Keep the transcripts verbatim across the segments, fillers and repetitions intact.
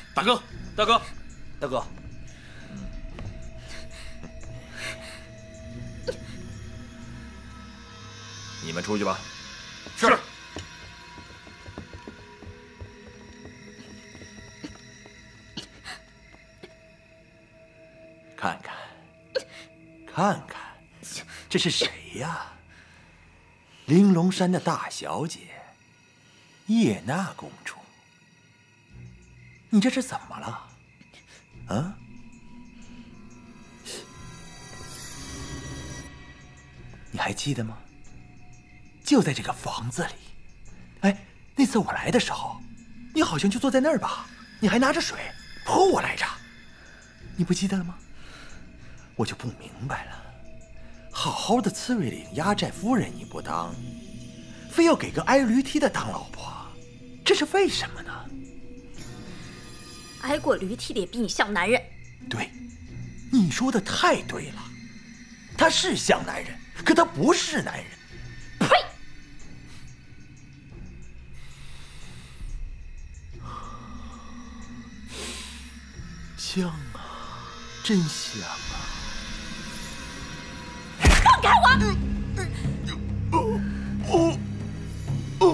大哥，大哥， 大哥， 你们出去吧。 是。 看看，看看，这是谁呀？玲珑山的大小姐，叶娜公主。你这是怎么了？啊？你还记得吗？就在这个房子里。哎，那次我来的时候，你好像就坐在那儿吧？你还拿着水泼我来着，你不记得了吗？我就不明白了，好好的刺猬岭压寨夫人你不当，非要给个挨驴踢的当老婆，这是为什么呢？ 挨过驴踢的也比你像男人。 对，你说的太对了，他是像男人，可他不是男人。 呸！ 香啊，真香啊！ 放开我！ 哦哦哦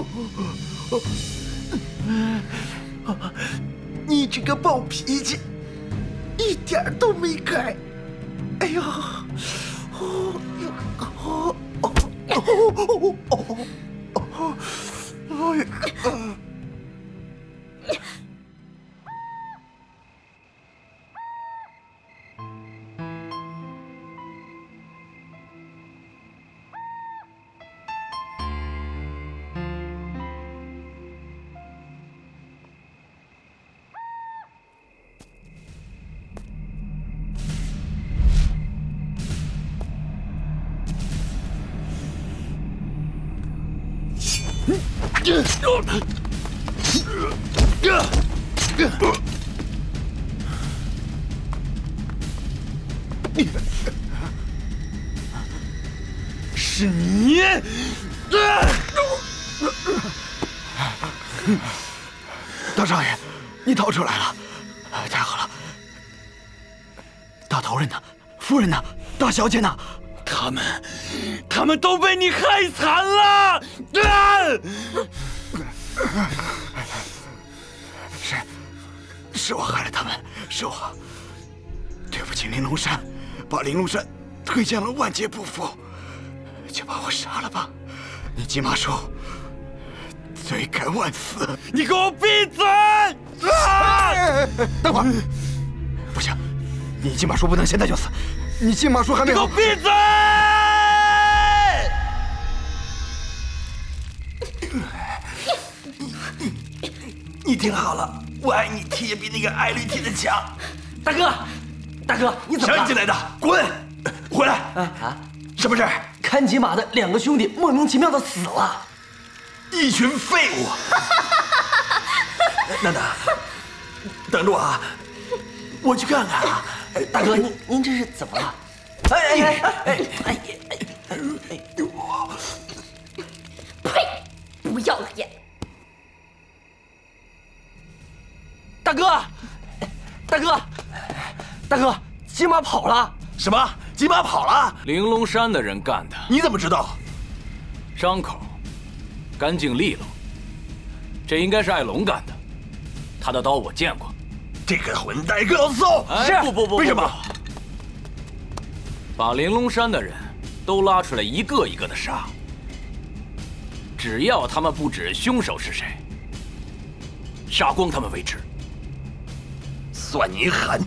哦！你这个暴脾气，一点都没改。哎呀！哦哟！哦哦哦哦哦！哎呀！是你！大少爷，你逃出来了，太好了！大头人呢？夫人呢？大小姐呢？ 他们，他们都被你害惨了！ 是，是我害了他们，是我。对不起玲珑山，把玲珑山推向了万劫不复，就把我杀了吧！你金马叔，罪该万死！ 你给我闭嘴！ 啊！等会儿，不行，你金马叔不能现在就死，你金马叔还没好。 你给我闭嘴！ 你听好了，我爱你踢也比那个挨驴踢的强。 大哥，大哥，你怎么了？ 谁进来的？滚！回来！ 啊啊！ 什么事？ 看骑马的两个兄弟莫名其妙的死了， 一群废物！楠楠，等着我啊，我去看看啊。 大哥，您您这是怎么了？哎哎哎哎哎哎哎！ 呸！不要脸！ 大哥，大哥，大哥，骑马跑了！ 什么？骑马跑了？ 玲珑山的人干的？ 你怎么知道？ 伤口干净利落，这应该是艾龙干的。他的刀我见过。 这个混蛋，给老子搜！ 哎，不不不， 为什么？ 把玲珑山的人都拉出来，一个一个的杀。只要他们不指凶手是谁，杀光他们为止。 算你狠！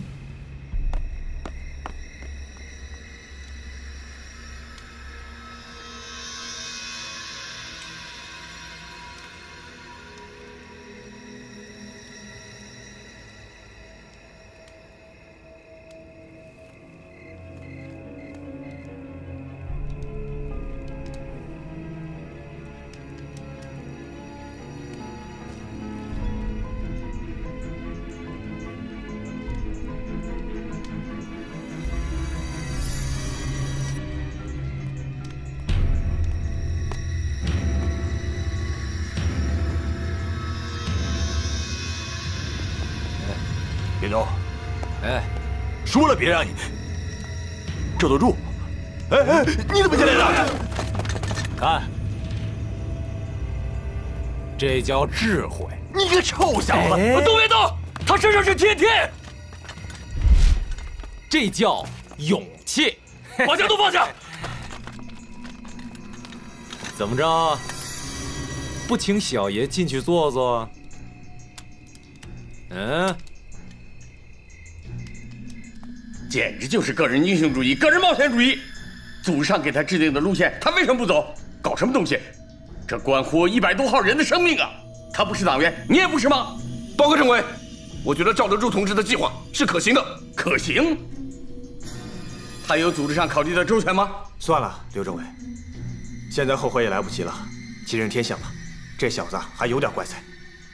柔， 哎， 说了别让你赵德柱，哎哎，你怎么进来了？ 看，这叫智慧。 你个臭小子， 哎动别动！他身上是天天。这叫勇气。把枪都放下。怎么着？不请小爷进去坐坐？嗯。 简直就是个人英雄主义、个人冒险主义。组织上给他制定的路线，他为什么不走？搞什么东西？这关乎一百多号人的生命啊！他不是党员，你也不是吗？ 报告政委，我觉得赵德柱同志的计划是可行的。 可行？他有组织上考虑的周全吗？ 算了，刘政委，现在后悔也来不及了。吉人天相了，这小子还有点怪才。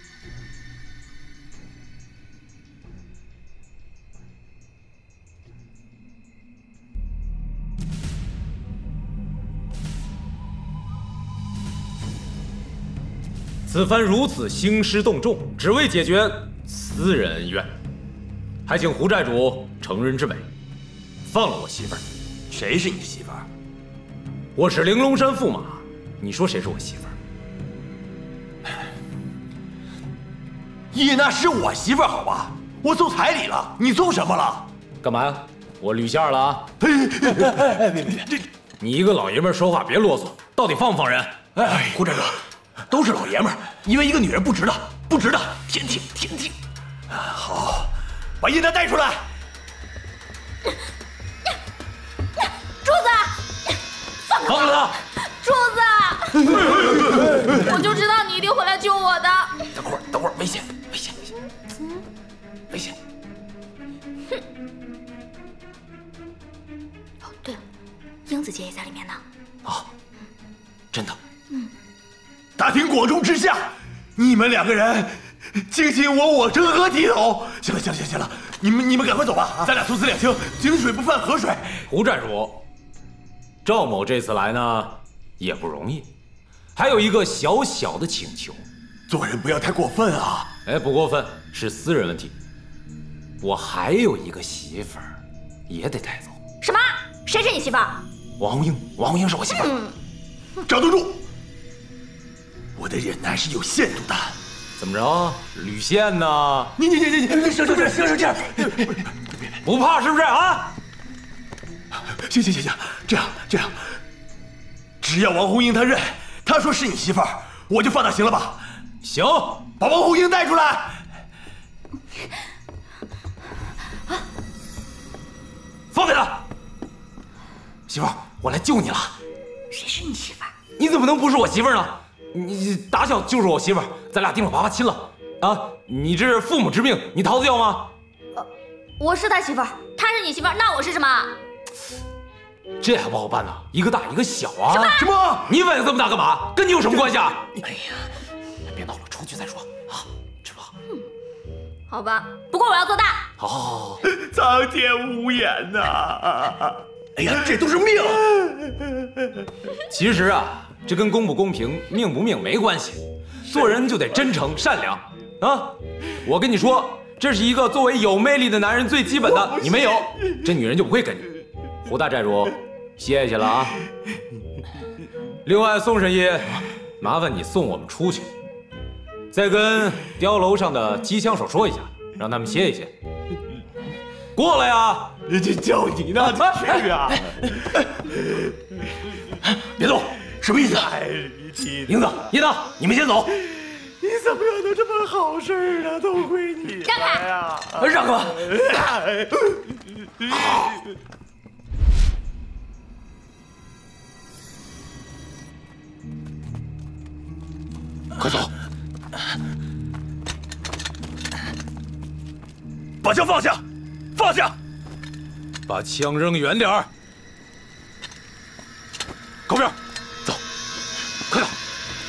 此番如此兴师动众，只为解决私人恩怨，还请胡寨主成人之美，放了我媳妇儿。 谁是你媳妇儿？ 我是玲珑山驸马，你说谁是我媳妇儿？ 叶娜是我媳妇儿，好吧？我送彩礼了，你送什么了？ 干嘛呀？我捋线了啊！ 哎哎哎！别别别！这你一个老爷们儿说话别啰嗦，到底放不放人？ 哎，胡寨哥。 都是老爷们儿，因为一个女人不值得，不值得，天听天听。好，把叶娜带出来。 柱子，放开放开他！ 柱子，我就知道你一定会来救我的。 等会儿，等会儿，危险，危险，危险，嗯，危险。 哼。哦，对了，英子姐也在里面呢。 啊，真的。 大庭广众之下，你们两个人卿卿我我，成何体统？行了行了行了行了，你们你们赶快走吧，咱俩父子两清，井水不犯河水。 胡寨主，赵某这次来呢也不容易，还有一个小小的请求， 做人不要太过分啊！ 哎，不过分，是私人问题。我还有一个媳妇儿，也得带走。 什么？谁是你媳妇儿？ 王红英，王红英是我媳妇儿。 嗯， 赵德柱。 我的忍耐是有限度的， 怎么着？捋线呢？ 你你你你你，行行行行行，这样， 不怕是不是啊？ 行行行行，这样这样，只要王红英她认，她说是你媳妇儿，我就放她，行了吧？ 行， 把王红英带出来。 放开她！媳妇儿，我来救你了。 谁是你媳妇儿？ 你怎么能不是我媳妇儿呢？ 你打小就是我媳妇儿，咱俩定了娃娃亲了啊！你这是父母之命，你逃得掉吗？ 呃，我是他媳妇儿，他是你媳妇儿，那我是什么？ 这还不好办呢，一个大一个小啊！ 什么？ 什么？ 你反应这么大干嘛？跟你有什么关系啊？ 哎呀，别闹了，出去再说啊，知道吧？ 嗯，好吧，不过我要做大。 好，好，好，好。 苍天无眼呐！ 哎呀，这都是命。 其实啊。 这跟公不公平、命不命没关系，做人就得真诚善良啊！我跟你说，这是一个作为有魅力的男人最基本的，你没有，这女人就不会跟你。胡大寨主，谢谢了啊！另外，宋神医，麻烦你送我们出去，再跟碉楼上的机枪手说一下，让他们歇一歇。过来呀！ 这叫你呢，去啊！ 别动！ 什么意思？英子、叶娜，你们先走。 你怎么有这么好事呢？都归你了呀！ 让开吧！ 快走！把枪放下！放下！ 把枪扔远点儿。 靠边！ 快点！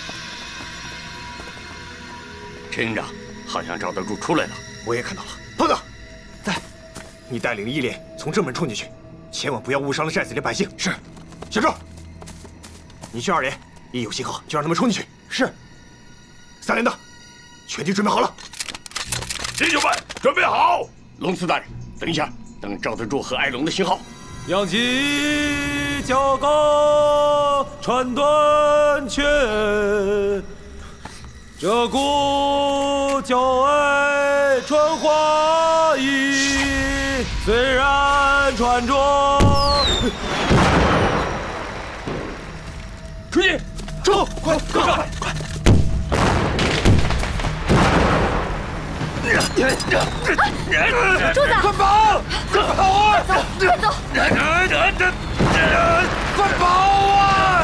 陈营长，好像赵德柱出来了。 我也看到了。胖子，在，你带领一连从正门冲进去，千万不要误伤了寨子里的百姓。是。小周，你去二连，一有信号就让他们冲进去。是。三连的，全军准备好了。 弟兄们，准备好！ 龙司大人，等一下，等赵德柱和艾龙的信号。 扬起脚高穿断却，鹧鸪教爱穿花衣，虽然穿着。 出去， 冲！快快快快！ 柱子， 快跑！快跑啊！ 快走！ 快跑啊！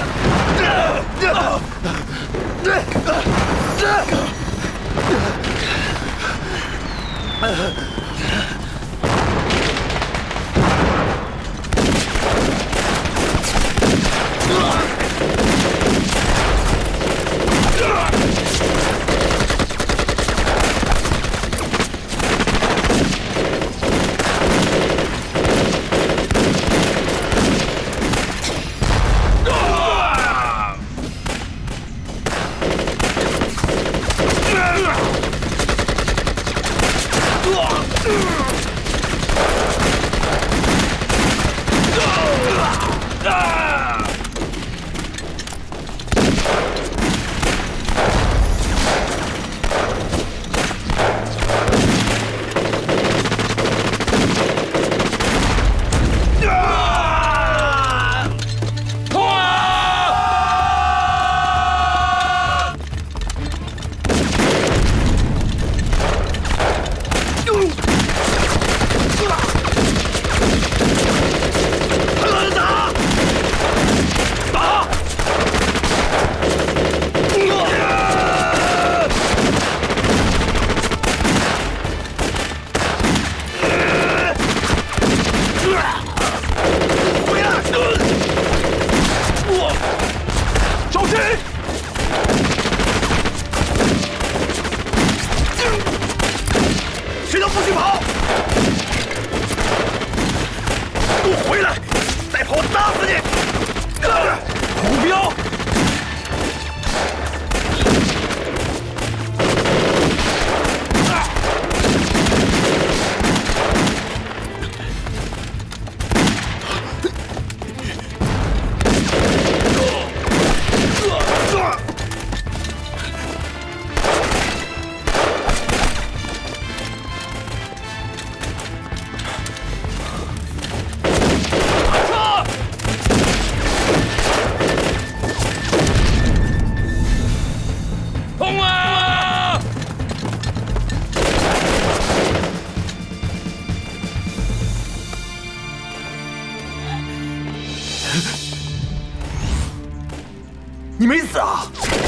你没死啊！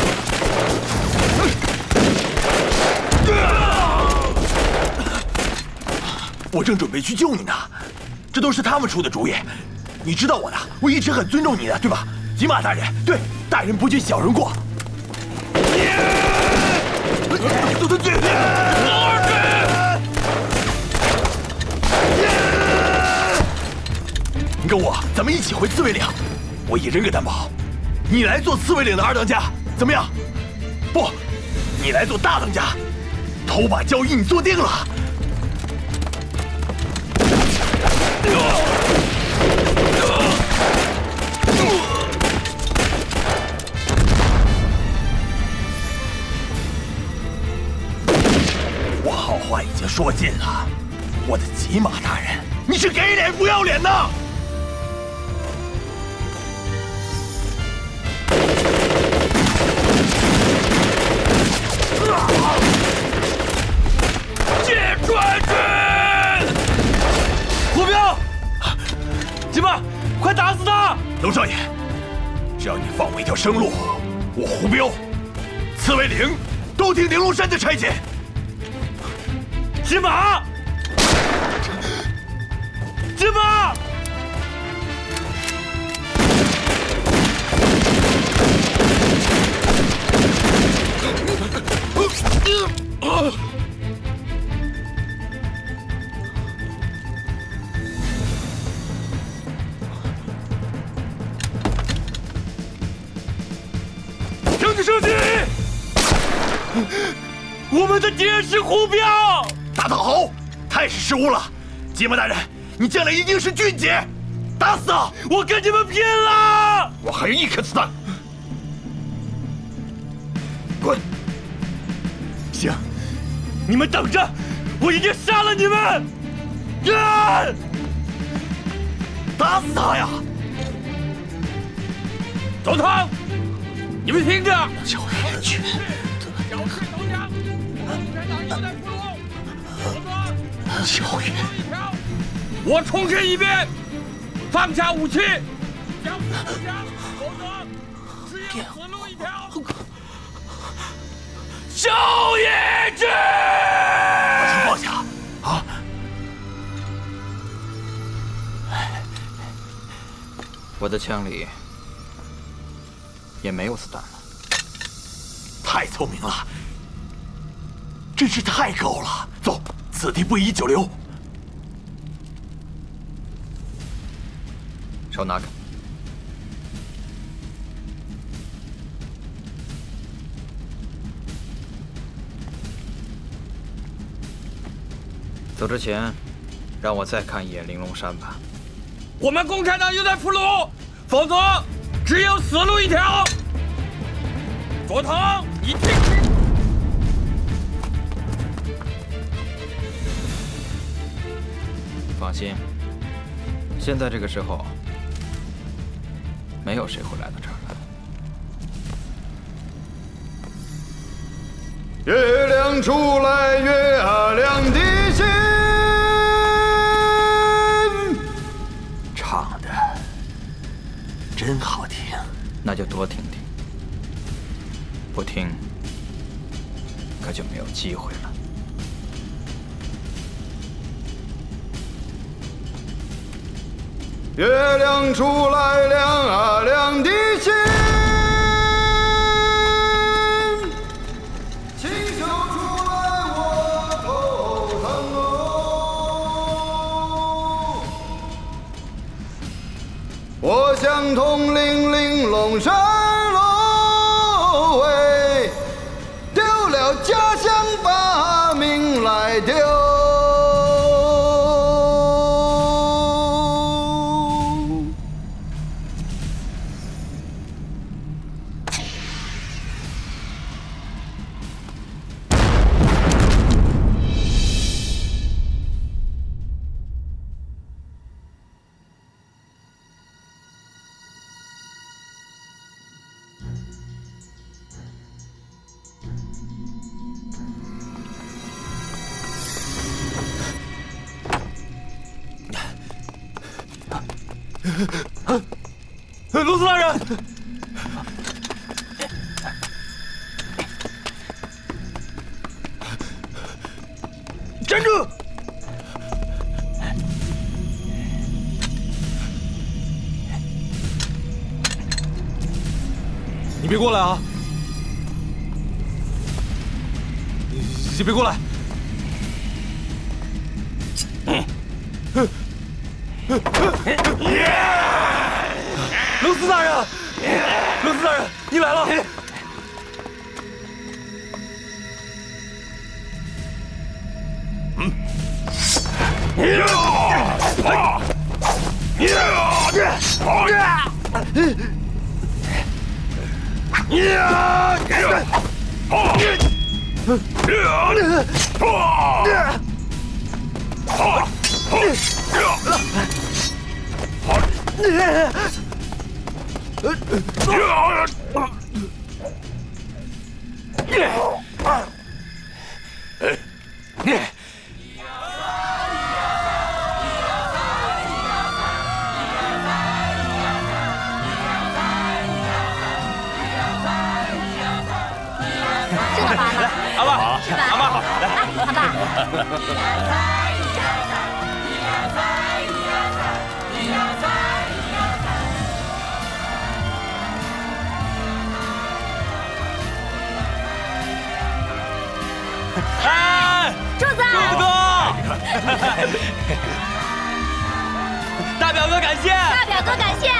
我正准备去救你呢，这都是他们出的主意。你知道我的，我一直很尊重你的，对吧？吉玛大人，对，大人不计小人过。走得去！你跟我，咱们一起回刺猬岭。我一人给担保，你来做刺猬岭的二当家，怎么样？不，你来做大当家。头把交易你做定了。我好话已经说尽了，我的吉玛大人，你是给脸不要脸呢！ 借传军！虎彪，吉玛，快打死他！ 龙少爷，只要你放我一条生路，我胡彪、刺猬岭都听玲珑山的差遣。 吉玛，吉玛！ 停止射击！我们的敌人是虎彪。 打得好， 太是失误了。芥末大人，你将来一定是俊杰，打死他！ 我跟你们拼了！ 我还有一颗子弹。滚！ 行，你们等着，我一定杀了你们！啊！ 打死他呀！ 总统，你们听着， 小冤屈。 小事投降，共产党又在俘虏，否则小冤， 我重申一遍，放下武器，交出投降，否则只有死路一条。 小野志， 把枪放下啊！ 我的枪里也没有子弹了。 太聪明了，真是太够了！走，此地不宜久留。 手拿开。走之前，让我再看一眼玲珑山吧。 我们共产党又在俘虏，否则只有死路一条。佐藤，你听。 放心，现在这个时候，没有谁会来到这儿来。 月亮出来，月亮的心。 唱的真好听， 那就多听听，不听可就没有机会了。 月亮出来，亮啊亮的心。星宿出来，我头疼哦。我想统领玲珑山喽喂，丢了家乡把命来丢。 罗斯大人，站住！ 你别过来啊！你别过来！ 罗斯大人，罗斯大人，你来了！ 嗯。呀！啊！呀！啊！呀！ 是老爸吗？ 阿爸好， 是吧？ 阿爸好， 来，阿爸。 哎， 柱子， 柱子哥，大表哥感谢， 大表哥感谢。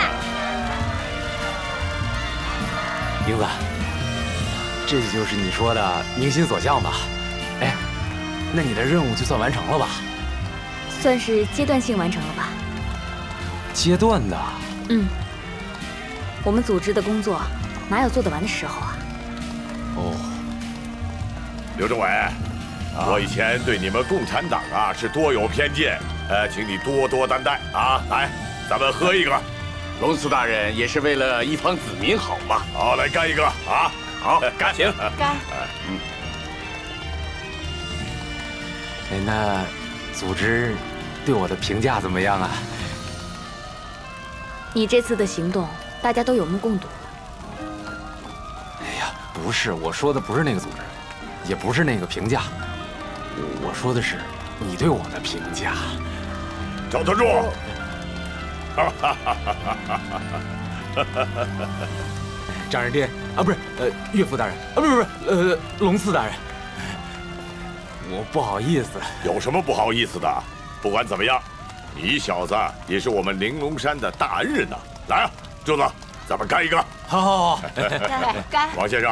英子，这就是你说的宁心所向吧？哎，那你的任务就算完成了吧？ 算是阶段性完成了吧？ 阶段的。 嗯。我们组织的工作哪有做得完的时候啊？ 哦。 刘政委，我以前对你们共产党啊是多有偏见，呃，请你多多担待啊！来，咱们喝一个。 龙司大人也是为了一方子民好嘛。 好，来干一个啊！ 好，干行， 干。 嗯。 哎，那组织对我的评价怎么样啊？ 你这次的行动，大家都有目共睹。 哎呀，不是，我说的不是那个组织，也不是那个评价，我说的是你对我的评价。 赵特助。 丈人爹啊，不是，呃，岳父大人啊，不是不是，呃，龙四大人，我不好意思。 有什么不好意思的？不管怎么样，你小子也是我们玲珑山的大恩人呐！来啊，柱子，咱们干一个！ 好，好，好， 干干。 王先生。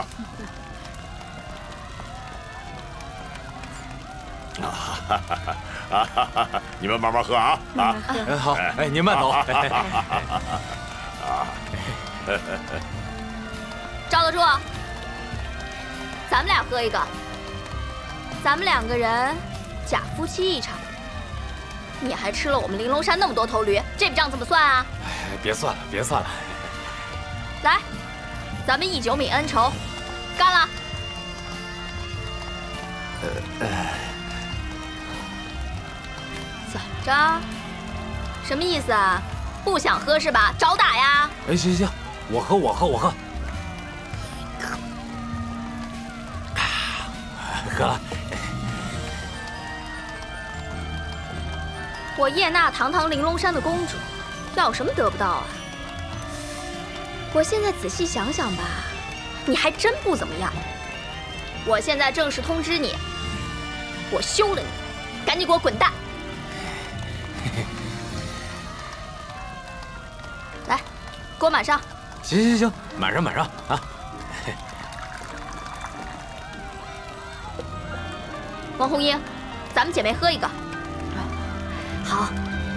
啊哈哈哈！啊哈哈！你们慢慢喝啊啊！ 好，哎，您慢走。啊， 赵德柱，咱们俩喝一个。咱们两个人假夫妻一场。你还吃了我们玲珑山那么多头驴，这笔账怎么算啊？ 哎，别算了，别算了。 来，咱们一酒泯恩仇，干了。 呃呃。 怎么着？什么意思啊？不想喝是吧？找打呀！ 哎，行行，我喝，我喝，我喝。喝了。 我叶娜堂堂玲珑山的公主，要什么得不到啊？我现在仔细想想吧，你还真不怎么样。我现在正式通知你，我休了你，赶紧给我滚蛋！来，给我满上。 行行行，满上满上啊！ 王红英，咱们姐妹喝一个。好。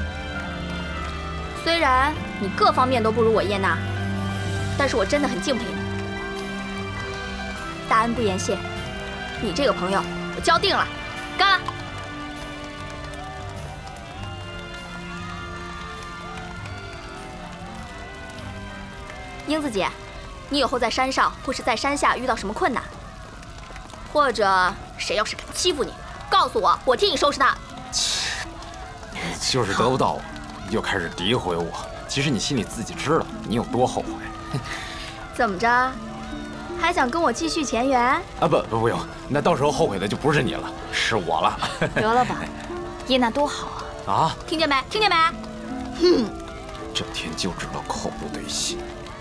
虽然你各方面都不如我叶娜，但是我真的很敬佩你。大恩不言谢，你这个朋友我交定了，干了！英子姐，你以后在山上或是在山下遇到什么困难，或者谁要是敢欺负你，告诉我，我替你收拾他。 就是得不到我，又开始诋毁我。其实你心里自己知道，你有多后悔。 怎么着，还想跟我继续前缘？ 啊不不不用，那到时候后悔的就不是你了，是我了。 得了吧，叶娜多好啊！ 啊， 听见没？听见没？哼， 整天就知道口不对心。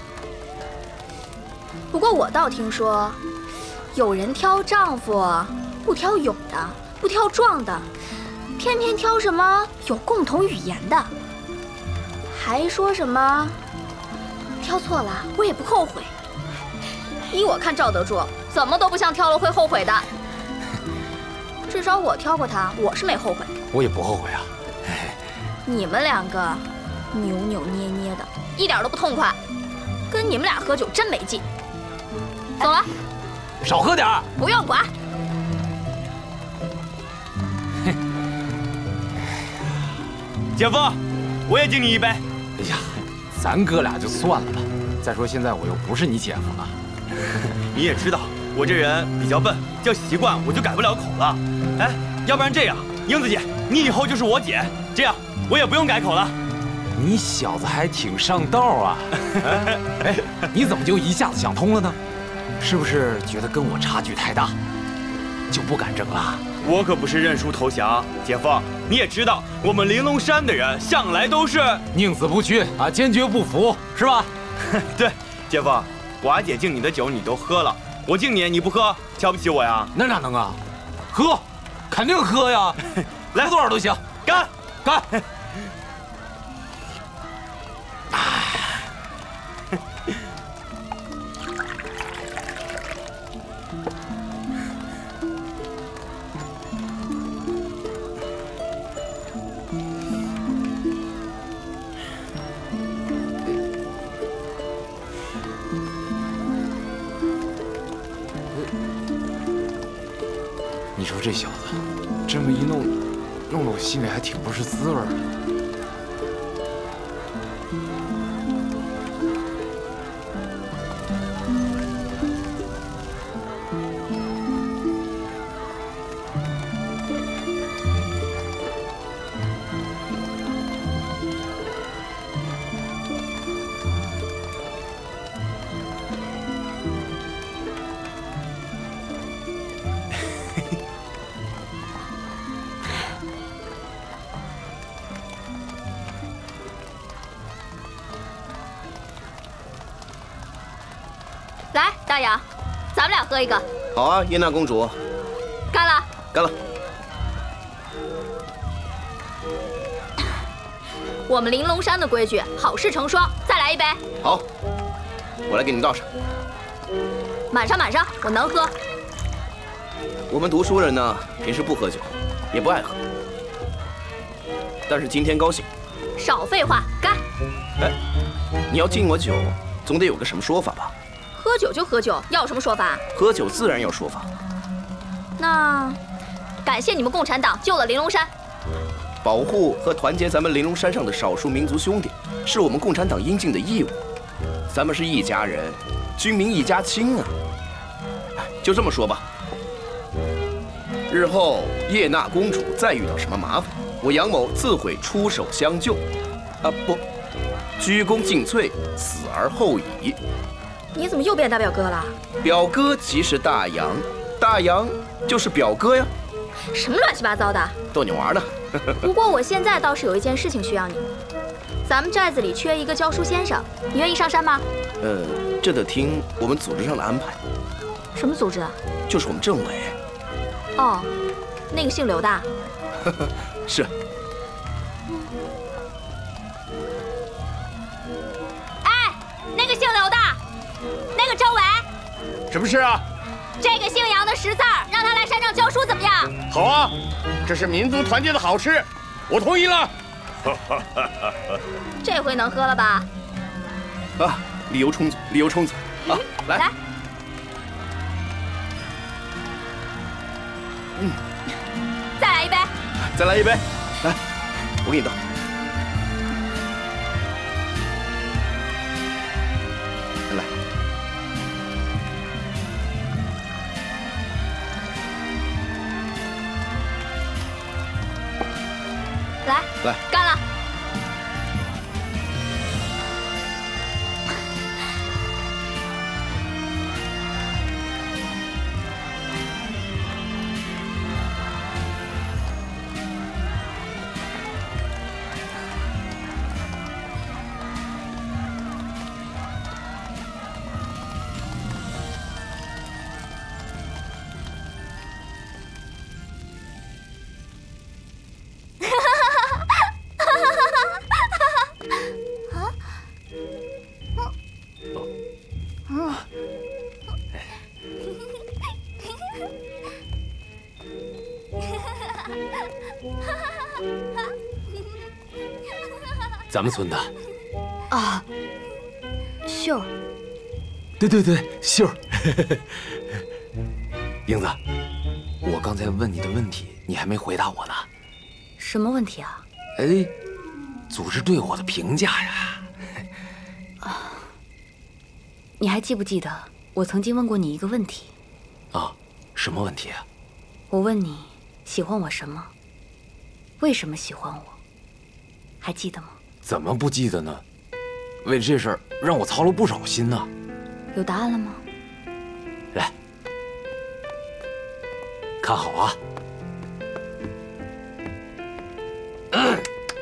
不过我倒听说，有人挑丈夫不挑勇的，不挑壮的，偏偏挑什么有共同语言的，还说什么挑错了我也不后悔。依我看，赵德柱怎么都不像挑了会后悔的。至少我挑过他，我是没后悔。 我也不后悔啊。 你们两个扭扭捏捏的，一点都不痛快，跟你们俩喝酒真没劲。走了， 少喝点儿， 不用管。 姐夫，我也敬你一杯。 哎呀，咱哥俩就算了吧。再说现在我又不是你姐夫了。 你也知道我这人比较笨，叫习惯我就改不了口了。哎，要不然这样，英子姐，你以后就是我姐，这样我也不用改口了。 你小子还挺上道啊！哎，你怎么就一下子想通了呢？是不是觉得跟我差距太大，就不敢争了？ 我可不是认输投降，姐夫，你也知道，我们玲珑山的人向来都是宁死不屈啊，坚决不服，是吧？ 对，姐夫，寡姐敬你的酒你都喝了，我敬你你不喝，瞧不起我呀？ 那哪能啊？喝，肯定喝呀！来多少都行， 干干！ 你说这小子这么一弄，弄得我心里还挺不是滋味的。 来，大洋，咱们俩喝一个。 好啊，叶娜公主。 干了。 干了。 我们玲珑山的规矩，好事成双，再来一杯。 好，我来给你倒上。 满上满上，我能喝。 我们读书人呢，平时不喝酒，也不爱喝，但是今天高兴。 少废话，干！ 哎，你要敬我酒，总得有个什么说法吧？ 喝酒就喝酒，要有什么说法？ 喝酒自然有说法。 那，感谢你们共产党救了玲珑山。 保护和团结咱们玲珑山上的少数民族兄弟，是我们共产党应尽的义务。咱们是一家人，军民一家亲啊！就这么说吧。日后叶娜公主再遇到什么麻烦，我杨某自会出手相救。啊不，鞠躬尽瘁，死而后已。 你怎么又变大表哥了？ 表哥即是大洋，大洋就是表哥呀。 什么乱七八糟的？ 逗你玩呢。 不过我现在倒是有一件事情需要你。咱们寨子里缺一个教书先生，你愿意上山吗？ 呃，这得听我们组织上的安排。 什么组织？ 就是我们政委。 哦，那个姓刘的。 是。 哎，那个姓刘的，那个政委。 什么事啊？ 这个姓杨的识字儿，让他来山上教书怎么样？ 好啊，这是民族团结的好事，我同意了。 这回能喝了吧？ 啊，理由充足，理由充足啊！来， 来， 嗯， 再来一杯， 再来一杯，来，我给你倒。来， 来， 来， 干了。 咱们村的啊，秀儿。 对对对，秀儿。英子，我刚才问你的问题，你还没回答我呢。 什么问题啊？ 哎，组织对我的评价呀。 啊，你还记不记得我曾经问过你一个问题？ 啊，什么问题啊？ 我问你喜欢我什么？为什么喜欢我？还记得吗？ 怎么不记得呢？为了这事儿让我操了不少心呢。 有答案了吗？ 来，看好啊。嗯。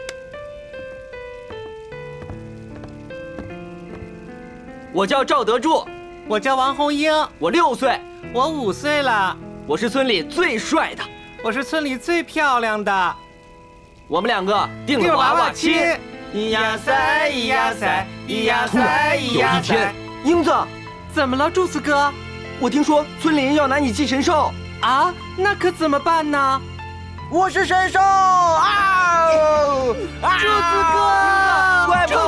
我叫赵德柱， 我叫王红英， 我六岁， 我五岁了， 我是村里最帅的， 我是村里最漂亮的。 我们两个定了娃娃亲。 咿呀塞，咿呀塞，咿呀塞，咿呀塞。 英子， 怎么了，柱子哥？ 我听说村里人要拿你祭神兽啊，那可怎么办呢？ 我是神兽啊！ 柱子哥， 快跑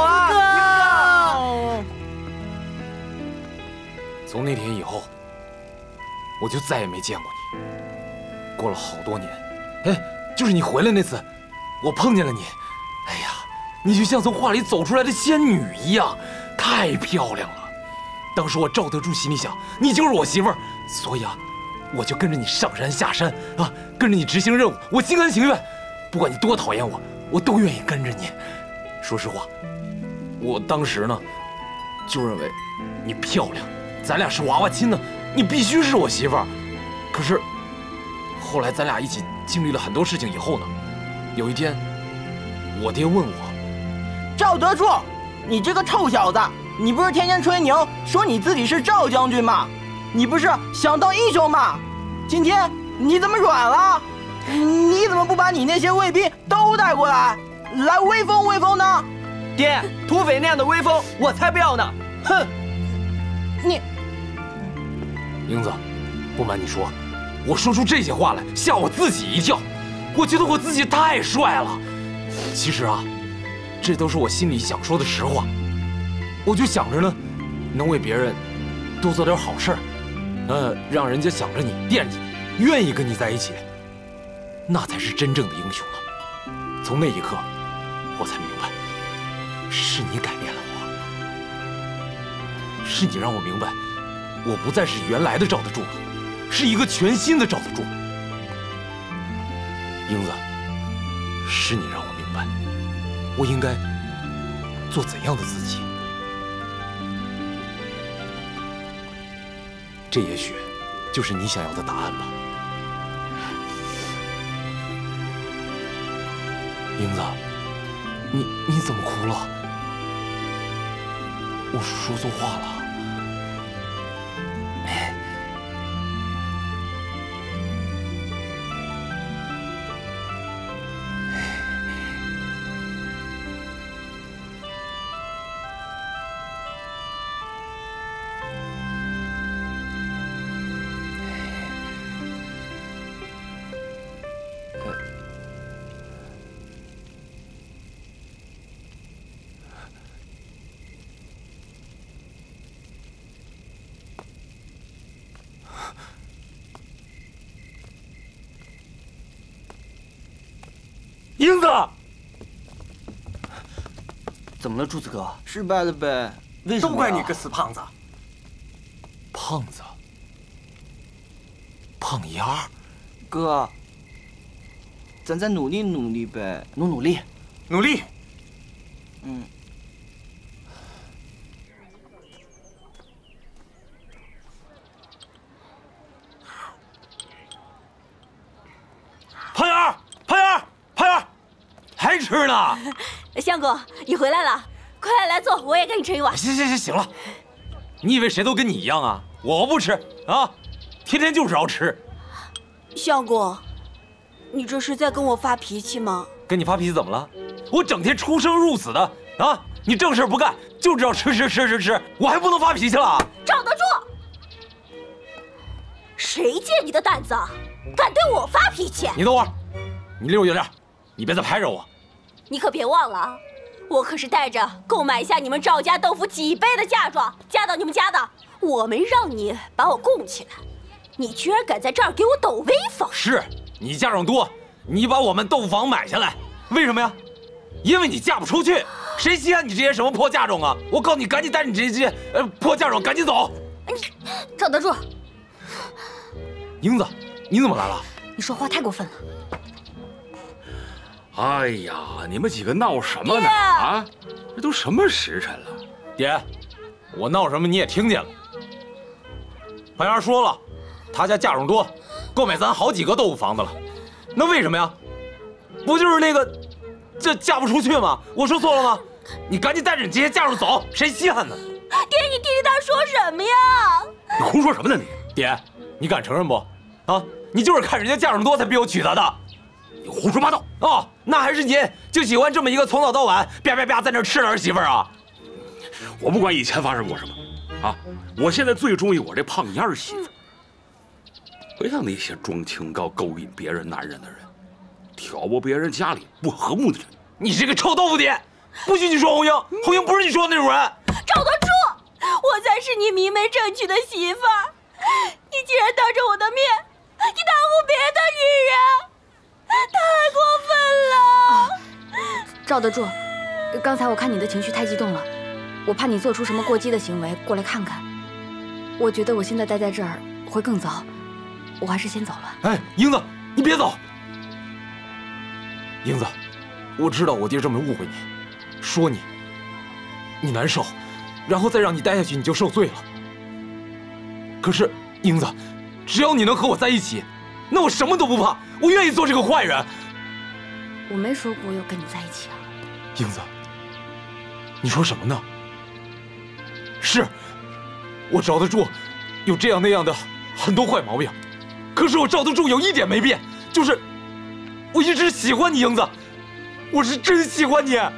啊！ 从那天以后， 我就再也没见过你。过了好多年，哎，就是你回来那次，我碰见了你。哎呀，你就像从画里走出来的仙女一样，太漂亮了。当时我赵德柱心里想，你就是我媳妇儿，所以啊，我就跟着你上山下山啊，跟着你执行任务，我心甘情愿。不管你多讨厌我，我都愿意跟着你。说实话，我当时呢，就认为你漂亮，咱俩是娃娃亲呢，你必须是我媳妇儿。可是后来咱俩一起经历了很多事情以后呢，有一天，我爹问我：“ 赵德柱，你这个臭小子，你不是天天吹牛说你自己是赵将军吗？你不是想当英雄吗？今天你怎么软了？你怎么不把你那些卫兵都带过来，来威风威风呢？”爹，土匪那样的威风，我才不要呢！哼！你， 英子，不瞒你说，我说出这些话来，吓我自己一跳。我觉得我自己太帅了。其实啊，这都是我心里想说的实话。我就想着呢，能为别人多做点好事儿，呃，让人家想着你、惦记你，愿意跟你在一起，那才是真正的英雄了。从那一刻，我才明白，是你改变了我，是你让我明白，我不再是原来的赵德柱了，是一个全新的赵德柱。英子，是你让我明白，我应该做怎样的自己。这也许就是你想要的答案吧。英子，你你怎么哭了？我说错话了？英子， 怎么了，柱子哥？失败了呗？为什么？ 都怪你个死胖子！ 胖子，胖丫儿， 哥，咱再努力努力呗，努努力， 努力。 嗯。 胖丫儿，胖丫儿，胖丫儿。还吃呢， 相公，你回来了，快来来坐，我也给你盛一碗。 行行行，行了，你以为谁都跟你一样啊？我不吃啊，天天就知道吃。 相公，你这是在跟我发脾气吗？ 跟你发脾气怎么了？我整天出生入死的啊，你正事不干，就知道吃吃吃吃吃，我还不能发脾气了？ 赵德柱，谁借你的胆子，敢对我发脾气？ 你等会儿，你离我远点，你别再拍着我。 你可别忘了，我可是带着购买一下你们赵家豆腐几倍的嫁妆嫁到你们家的，我没让你把我供起来，你居然敢在这儿给我抖威风！ 是你嫁妆多，你把我们豆腐房买下来，为什么呀？因为你嫁不出去，谁稀罕你这些什么破嫁妆啊？我告诉你，赶紧带着你这些呃破嫁妆赶紧走！ 赵德柱， 英子，你怎么来了？ 你说话太过分了。 哎呀，你们几个闹什么呢？啊，这都什么时辰了？ 爹，我闹什么你也听见了。潘丫说了，他家嫁妆多，够买咱好几个豆腐房子了。那为什么呀？不就是那个，这嫁不出去吗？我说错了吗？你赶紧带着你这些嫁妆走，谁稀罕呢？ 爹，你听他说什么呀？ 你胡说什么呢你？ 爹，你敢承认不？啊，你就是看人家嫁妆多才逼我娶她的。 你胡说八道！ 哦，那还是您就喜欢这么一个从早到晚吧吧吧在那吃的儿媳妇啊？ 我不管以前发生过什么，啊，我现在最中意我这胖丫儿媳妇。不像那些装清高、勾引别人男人的人，挑拨别人家里不和睦的人。 你这个臭豆腐爹！不许你说红英，红英不是你说的那种人。 赵德柱，我才是你明媒正娶的媳妇儿，你竟然当着我的面，你袒护别的女人，太过分了！ 啊、赵德柱，刚才我看你的情绪太激动了，我怕你做出什么过激的行为，过来看看。我觉得我现在待在这儿会更糟，我还是先走了。 哎，英子，你别走！英子，我知道我爹这么误会你，说你，你难受，然后再让你待下去，你就受罪了。可是，英子，只要你能和我在一起，那我什么都不怕，我愿意做这个坏人。 我没说过要跟你在一起啊。 英子，你说什么呢？是。我赵德柱有这样那样的很多坏毛病，可是我赵德柱有一点没变，就是我一直喜欢你，英子，我是真喜欢你。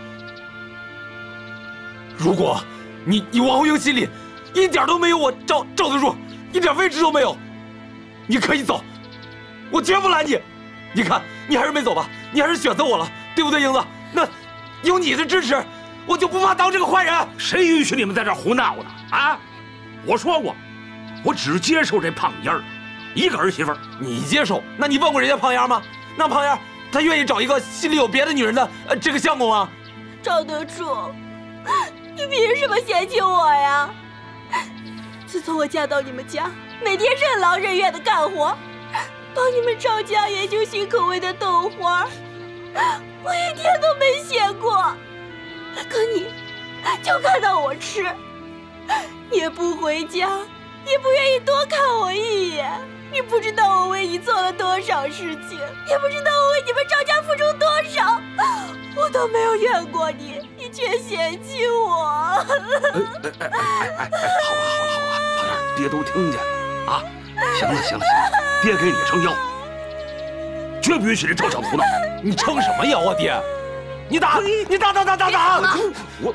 如果你你王红英心里一点都没有我赵赵德柱，一点位置都没有，你可以走，我绝不拦你。你看，你还是没走吧？你还是选择我了，对不对，英子？那有你的支持，我就不怕当这个坏人。 谁允许你们在这胡闹呢？啊！我说过，我只接受这胖丫儿一个儿媳妇儿。 你接受？那你问过人家胖丫吗？那胖丫她愿意找一个心里有别的女人的呃这个相公吗？ 赵德柱，你凭什么嫌弃我呀？自从我嫁到你们家，每天任劳任怨的干活，帮你们赵家研究新口味的豆花，我一天都没闲过。可你就看到我吃，也不回家，也不愿意多看我一眼。你不知道我为你做了多少事情，也不知道我为你们赵家付出多少，我都没有怨过你，你却嫌弃我。 哎哎哎哎哎！好了好了好了，胖丫，爹都听见了啊！行了行了行了，爹给你撑腰，绝不允许这赵小胡闹。 你撑什么腰啊，爹？你打你打打打打打！我。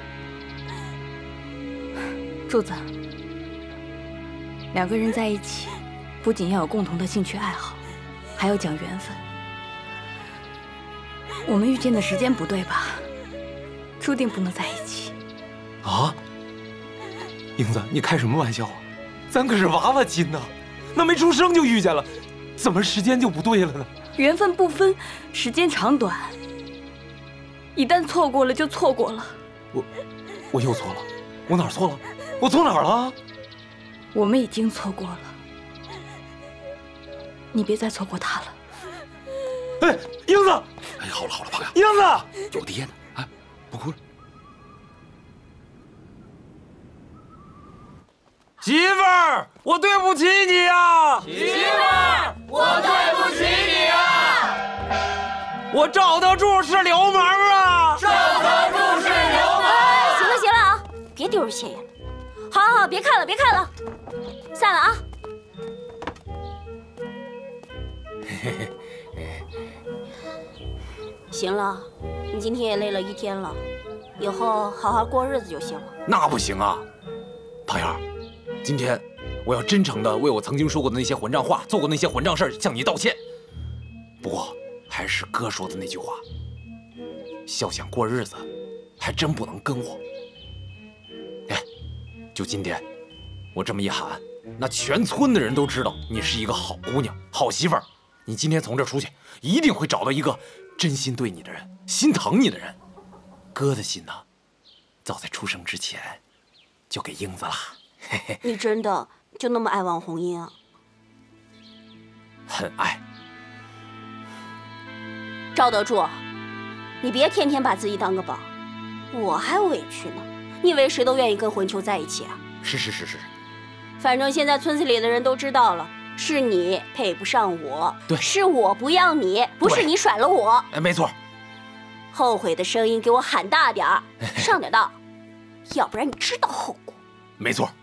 柱子，两个人在一起，不仅要有共同的兴趣爱好，还要讲缘分。我们遇见的时间不对吧？注定不能在一起。 啊，英子，你开什么玩笑啊？咱可是娃娃亲呐，那没出生就遇见了，怎么时间就不对了呢？ 缘分不分时间长短，一旦错过了就错过了。 我，我又错了，我哪儿错了？我错哪儿了？ 我们已经错过了，你别再错过他了。 哎，英子！ 哎，好了好了，胖丫， 英子， 有爹呢，哎，不哭了。 媳妇儿，我对不起你呀！ 媳妇儿，我对不起你啊！ 我赵德柱是流氓啊！ 赵德柱是流氓！ 行了行了啊，别丢人现眼了。好好好，别看了别看了，散了啊！行了，你今天也累了一天了，以后好好过日子就行了。 那不行啊，胖丫，今天我要真诚的为我曾经说过的那些混账话、做过那些混账事儿向你道歉。不过还是哥说的那句话，要想过日子，还真不能跟我。哎，就今天，我这么一喊，那全村的人都知道你是一个好姑娘、好媳妇儿。你今天从这出去，一定会找到一个真心对你的人、心疼你的人。哥的心呢，早在出生之前就给英子了。嘿嘿， 你真的就那么爱王红英啊？ 很爱。 赵德柱，你别天天把自己当个宝，我还委屈呢。你以为谁都愿意跟混球在一起啊？ 是是是是。 反正现在村子里的人都知道了，是你配不上我， 对， 是我不要你，不是你甩了我。 哎，没错。 后悔的声音给我喊大点儿，上点道，要不然你知道后果。 没错。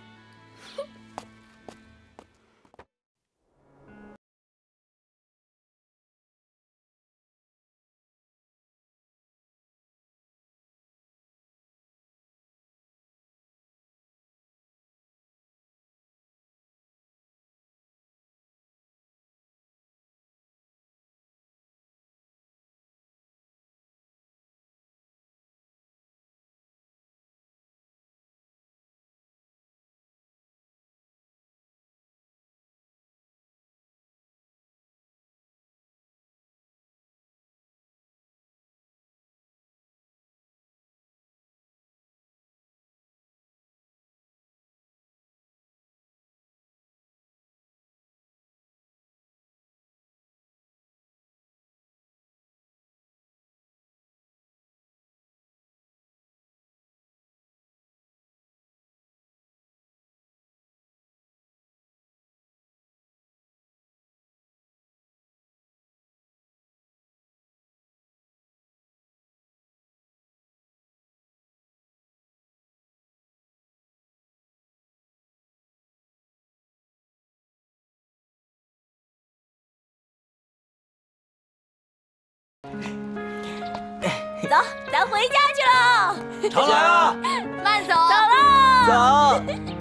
走，咱回家去了。 常来啊！ 慢走。走了。 走。